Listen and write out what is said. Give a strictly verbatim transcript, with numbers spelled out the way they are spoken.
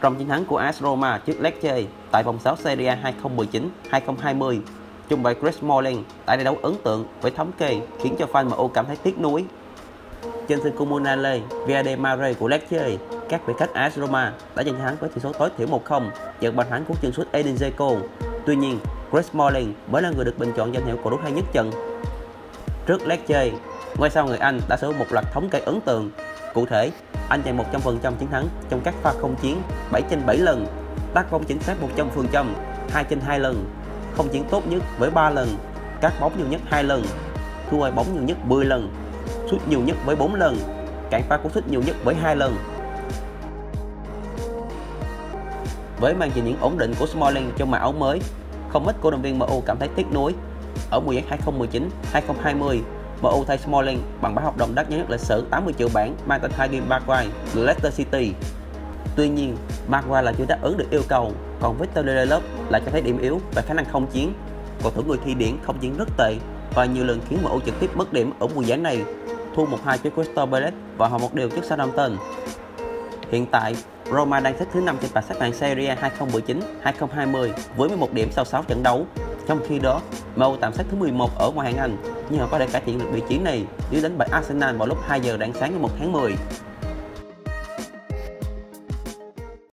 Trong chiến thắng của a ét Roma trước Lecce tại vòng sáu Serie A hai không một chín hai không hai không, trung vệ Chris Smalling tại trận đấu ấn tượng với thống kê khiến cho fan em u cảm thấy tiếc nuối. Trên sân Comunale Via Mare của Lecce, các vị khách a ét Roma đã giành thắng với tỷ số tối thiểu một không nhờ bàn thắng của chân sút Edin Dzeko. Tuy nhiên, Chris Smalling mới là người được bình chọn danh hiệu cầu thủ hay nhất trận. Trước Lecce, ngôi sao người Anh đã sở hữu một loạt thống kê ấn tượng. Cụ thể, anh giành một trăm phần trăm chiến thắng trong các pha không chiến bảy trên bảy lần, tác bóng chính xác một trăm phần trăm hai trên hai lần, không chiến tốt nhất với ba lần, cắt bóng nhiều nhất hai lần, thua hồi bóng nhiều nhất mười lần, sút nhiều nhất với bốn lần, cản phá cú sút nhiều nhất với hai lần. Với màn trình diễn ổn định của Smalling trong màu áo mới, không ít cổ động viên em u cảm thấy tiếc nuối. Ở mùa giải hai không một chín hai không hai không, em u thay Smalling bằng bản hợp đồng đắt nhất lịch sử tám mươi triệu bảng mang tên Harry Maguire của Leicester City. Tuy nhiên, Maguire là chưa đáp ứng được yêu cầu, còn Victor Lindelof lại cho thấy điểm yếu về khả năng không chiến. Cầu thủ người Thụy Điển không chiến rất tệ và nhiều lần khiến em u trực tiếp mất điểm ở mùa giải này, thua một hai trước Crystal Palace và hòa một đều trước Southampton. Hiện tại, Roma đang xếp thứ năm trên bảng xếp hạng Serie A hai không một chín hai không hai không với mười một điểm sau sáu trận đấu. Trong khi đó, em u tạm xếp thứ mười một ở ngoại hạng Anh, nhưng họ có thể cải thiện được vị trí này nếu đánh bại Arsenal vào lúc hai giờ rạng sáng ngày một tháng mười.